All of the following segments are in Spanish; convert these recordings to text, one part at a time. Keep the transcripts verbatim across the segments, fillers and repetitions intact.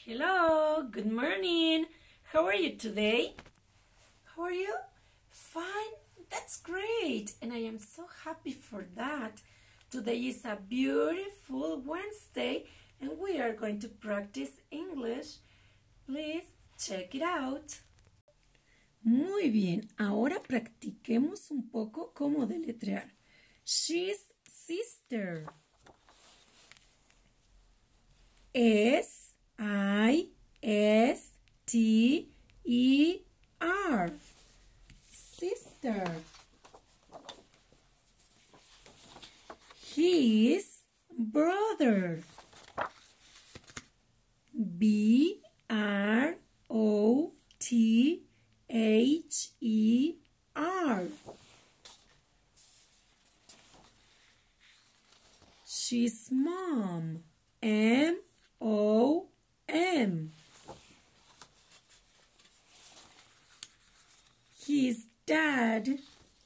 Hello, good morning. How are you today? How are you? Fine, that's great. And I am so happy for that. Today is a beautiful Wednesday and we are going to practice English. Please check it out. Muy bien, ahora practiquemos un poco cómo deletrear. She's sister. S I S T E R. Sister. His brother. B R O T H E R. She's mom. M O M. His dad.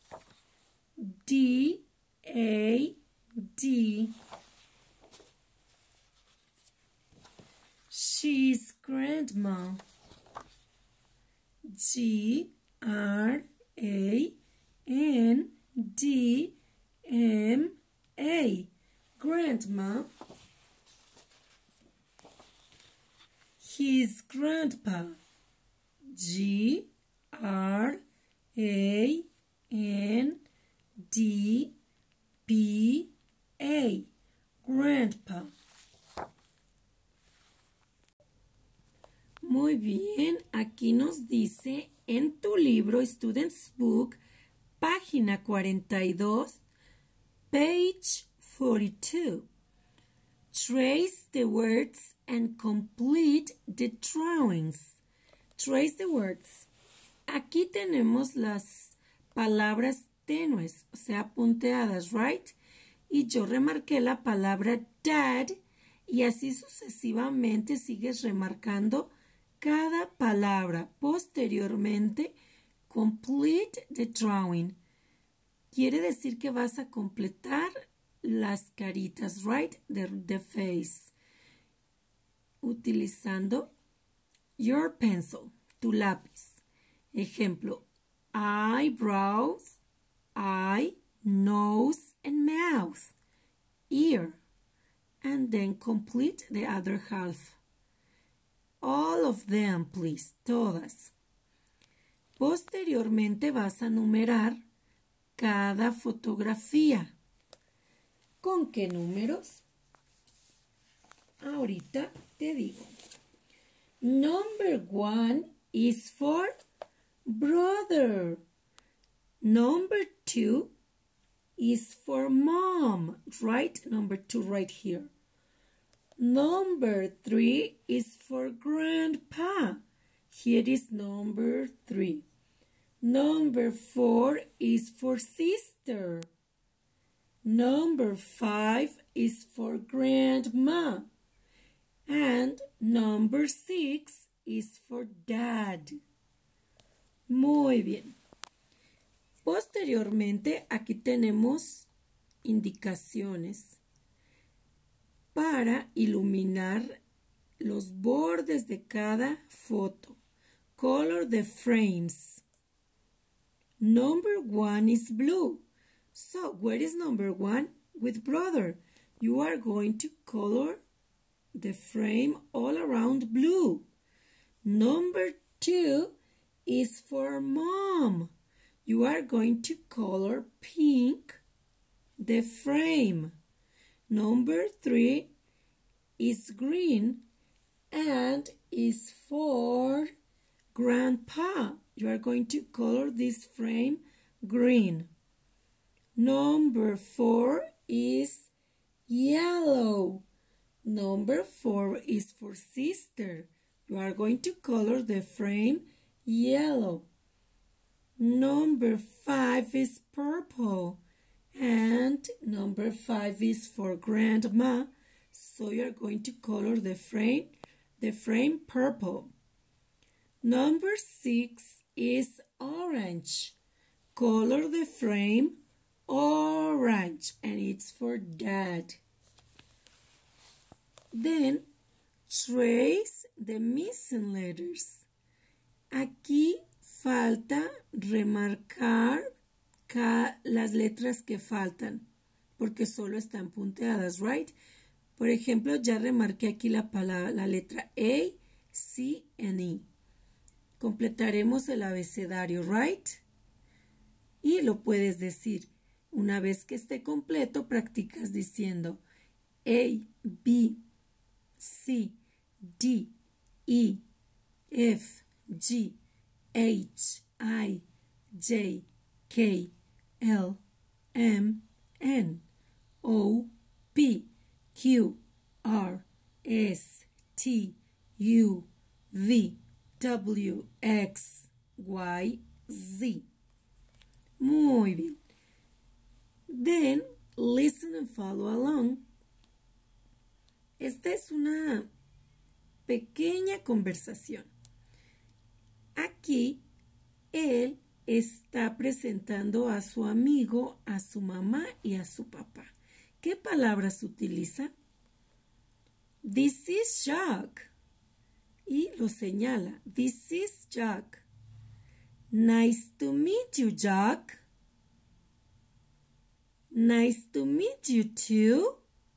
D A D. She's grandma. G R A N D M A. Grandma. His grandpa. G R A N D P A. Grandpa. Muy bien, aquí nos dice en tu libro Student's Book, página cuarenta y dos, page forty-two. Trace the words and complete the drawings. Trace the words. Aquí tenemos las palabras tenues, o sea, punteadas, right? Y yo remarqué la palabra dad y así sucesivamente sigues remarcando cada palabra. Posteriormente, complete the drawing. Quiere decir que vas a completar las caritas, right? The, the face. Utilizando your pencil, tu lápiz. Ejemplo, eyebrows, eye, nose, and mouth, ear, and then complete the other half. All of them, please, todas. Posteriormente vas a numerar cada fotografía. ¿Con qué números? Ahorita te digo. Number one is for brother. Number two is for mom. Right? Number two right here. Number three is for grandpa. Here is number three. Number four is for sister. Number five is for grandma. And number six is for dad. Muy bien. Posteriormente, aquí tenemos indicaciones para iluminar los bordes de cada foto. Color the frames. Number one is blue. So, where is number one? With brother. You are going to color the frame all around blue. Number two is for mom. You are going to color pink the frame. Number three is green and is for grandpa. You are going to color this frame green. Number four is yellow. Number four is for sister. You are going to color the frame yellow. Number five is purple. And number five is for grandma. So you are going to color the frame, the frame purple. Number six is orange. Color the frame orange, and it's for dad. Then Trace the missing letters. Aquí falta remarcar las letras que faltan, porque solo están punteadas, right? Por ejemplo, ya remarqué aquí la, palabra, la letra A, C, and E. Completaremos el abecedario, right? Y lo puedes decir. Una vez que esté completo, practicas diciendo A, B, C, D, E, F, G, H, I, J, K, L, M, N, O, P, Q, R, S, T, U, V, W, X, Y, Z. Muy bien. Then, listen and follow along. Esta es una pequeña conversación. Aquí, él está presentando a su amigo, a su mamá y a su papá. ¿Qué palabras utiliza? This is Jack. Y lo señala. This is Jack. Nice to meet you, Jack. Nice to meet you too.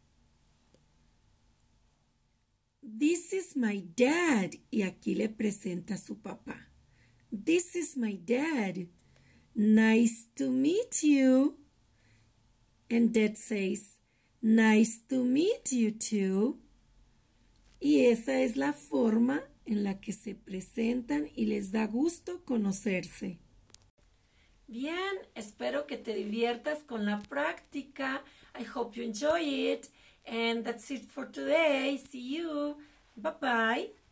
This is my dad. Y aquí le presenta a su papá. This is my dad. Nice to meet you. And dad says, nice to meet you too. Y esa es la forma en la que se presentan y les da gusto conocerse. Bien, espero que te diviertas con la práctica. I hope you enjoy it. And that's it for today. See you. Bye-bye.